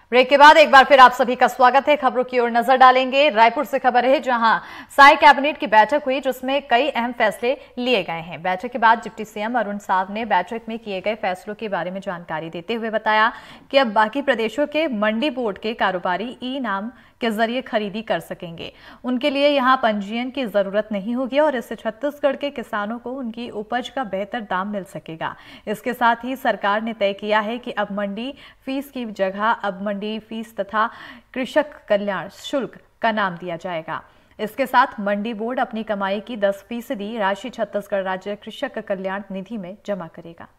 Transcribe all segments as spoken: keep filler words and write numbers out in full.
Break के बाद एक बार फिर आप सभी का स्वागत है। खबरों की ओर नजर डालेंगे। रायपुर से खबर है जहां साय कैबिनेट की बैठक हुई जिसमें कई अहम फैसले लिए गए हैं। बैठक के बाद डिप्टी सीएम अरुण साव ने बैठक में किए गए फैसलों के बारे में जानकारी देते हुए बताया कि अब बाकी प्रदेशों के मंडी बोर्ड के कारोबारी ई नाम के जरिए खरीदी कर सकेंगे। उनके लिए यहां पंजीयन की जरूरत नहीं होगी और इससे छत्तीसगढ़ के किसानों को उनकी उपज का बेहतर दाम मिल सकेगा। इसके साथ ही सरकार ने तय किया है कि अब मंडी फीस की जगह अब मंडी फीस तथा कृषक कल्याण शुल्क का नाम दिया जाएगा। इसके साथ मंडी बोर्ड अपनी कमाई की दस फीसदी राशि छत्तीसगढ़ राज्य कृषक कल्याण निधि में जमा करेगा।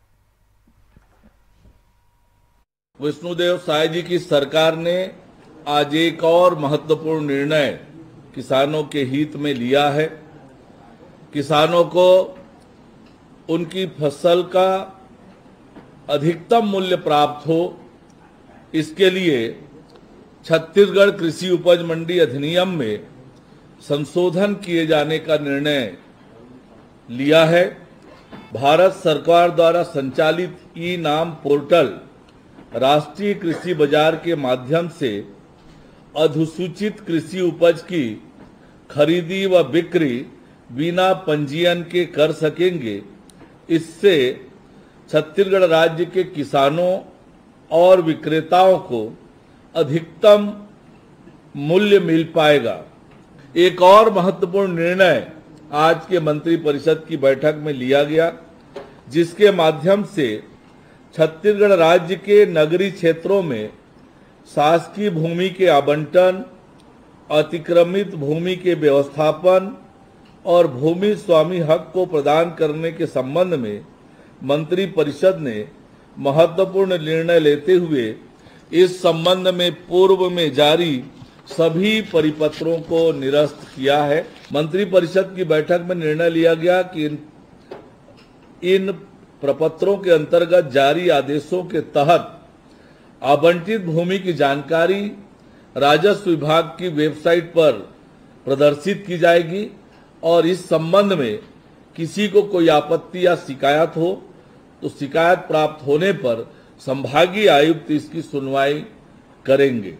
विष्णुदेव साय जी की सरकार ने आज एक और महत्वपूर्ण निर्णय किसानों के हित में लिया है। किसानों को उनकी फसल का अधिकतम मूल्य प्राप्त हो, इसके लिए छत्तीसगढ़ कृषि उपज मंडी अधिनियम में संशोधन किए जाने का निर्णय लिया है। भारत सरकार द्वारा संचालित ई नाम पोर्टल राष्ट्रीय कृषि बाजार के माध्यम से अधिसूचित कृषि उपज की खरीदी व बिक्री बिना पंजीयन के कर सकेंगे। इससे छत्तीसगढ़ राज्य के किसानों और विक्रेताओं को अधिकतम मूल्य मिल पाएगा। एक और महत्वपूर्ण निर्णय आज के मंत्रिपरिषद की बैठक में लिया गया, जिसके माध्यम से छत्तीसगढ़ राज्य के नगरीय क्षेत्रों में शासकीय भूमि के आवंटन, अतिक्रमित भूमि के व्यवस्थापन और भूमि स्वामी हक को प्रदान करने के संबंध में मंत्रिपरिषद ने महत्वपूर्ण निर्णय लेते हुए इस संबंध में पूर्व में जारी सभी परिपत्रों को निरस्त किया है। मंत्रिपरिषद की बैठक में निर्णय लिया गया कि इन, इन प्रपत्रों के अंतर्गत जारी आदेशों के तहत आवंटित भूमि की जानकारी राजस्व विभाग की वेबसाइट पर प्रदर्शित की जाएगी और इस संबंध में किसी को कोई आपत्ति या शिकायत हो तो शिकायत प्राप्त होने पर संभागीय आयुक्त इसकी सुनवाई करेंगे।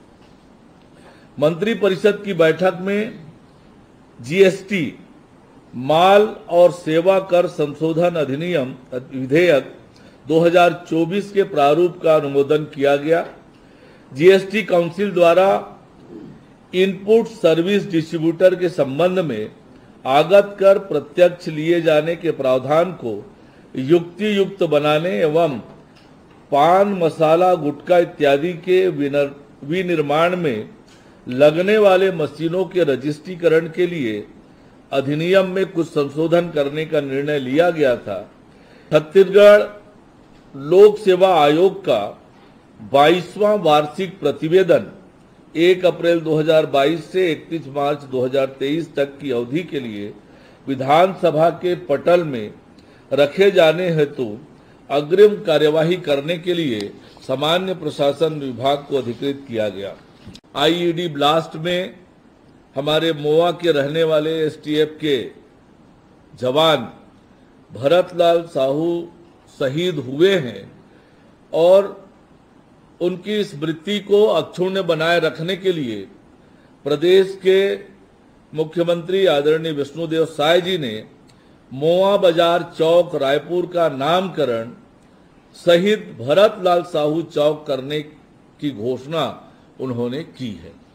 मंत्रिपरिषद की बैठक में जीएसटी माल और सेवा कर संशोधन अधिनियम विधेयक दो हज़ार चौबीस के प्रारूप का अनुमोदन किया गया। जीएसटी काउंसिल द्वारा इनपुट सर्विस डिस्ट्रीब्यूटर के संबंध में आगत कर प्रत्यक्ष लिए जाने के प्रावधान को युक्ति युक्त बनाने एवं पान मसाला गुटखा इत्यादि के विनिर्माण में लगने वाले मशीनों के रजिस्ट्रीकरण के लिए अधिनियम में कुछ संशोधन करने का निर्णय लिया गया था। छत्तीसगढ़ लोक सेवा आयोग का बाईसवां वार्षिक प्रतिवेदन एक अप्रैल दो हज़ार बाईस से इकतीस मार्च दो हज़ार तेईस तक की अवधि के लिए विधानसभा के पटल में रखे जाने हेतु अग्रिम कार्यवाही करने के लिए सामान्य प्रशासन विभाग को अधिकृत किया गया। आईईडी ब्लास्ट में हमारे मोआ के रहने वाले एसटीएफ के जवान भरतलाल साहू शहीद हुए हैं और उनकी स्मृति को अक्षुण्ण बनाए रखने के लिए प्रदेश के मुख्यमंत्री आदरणीय विष्णुदेव साय जी ने मोआ बाजार चौक रायपुर का नामकरण शहीद भरतलाल साहू चौक करने की घोषणा उन्होंने की है।